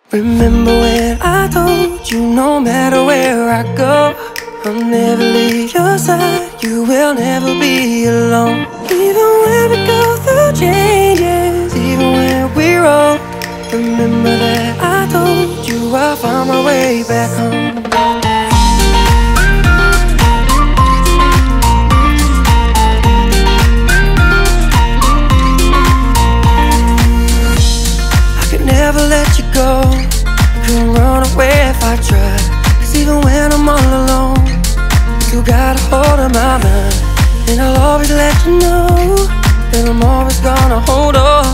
Remember when I told you no matter where I go, I'll never leave your side, you will never be alone. Even when we go through changes, even when we're old, remember that I told you I'll find my way back home. Never let you go, couldn't run away if I tried. Cause even when I'm all alone, you got a hold of my mind. And I'll always let you know that I'm always gonna hold on.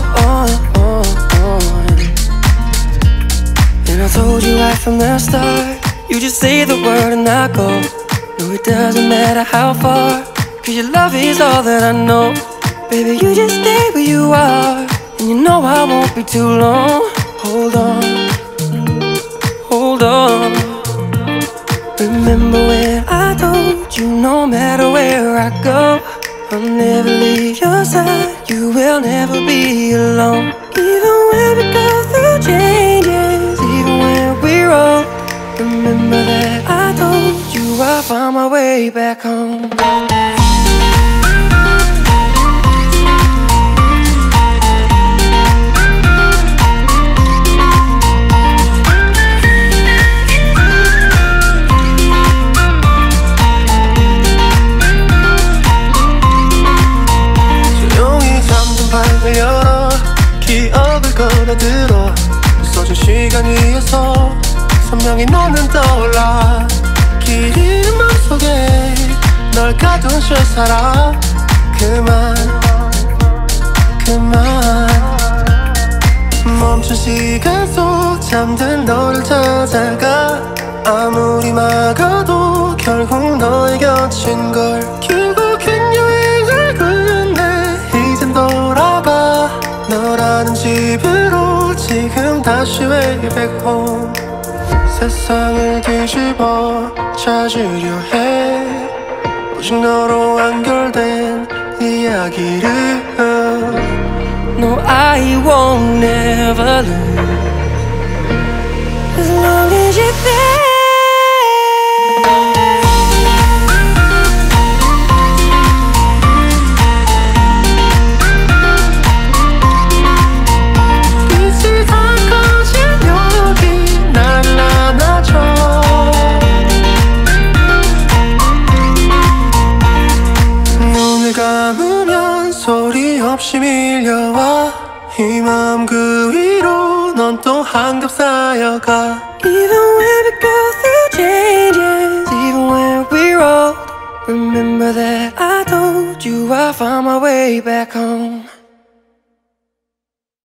And I told you right from the start, you just say the word and I go. No, it doesn't matter how far, cause your love is all that I know. Baby, you just stay where you are, and you know I won't be too long. Hold on, hold on. Remember when I told you no matter where I go, I'll never leave your side, you will never be alone. Even when we go through changes, even when we're old, remember that I told you I'll find my way back home. 열어 기억을 걸어들어 써준 시간 위에서 선명히 너는 떠올라. 길 잃은 맘속에 널 가둔 채 살아. 그만 멈춘 시간 속 잠든 너를 찾아가. 아무리 막아도 결국 너의 곁인 걸. 결국엔 여행을 끝내 이젠 돌아가. 너라는 집으로 지금 다시 way back home. 세상을 뒤집어 찾으려 해 오직 너로 완결된 이야기를. No, I won't never lose as long as you're there. 소리 없이 밀려와 이 마음 그 위로 넌 또 한겹 쌓여가. Even when we go through changes, even when we're old, remember that I told you I'll find my way back home.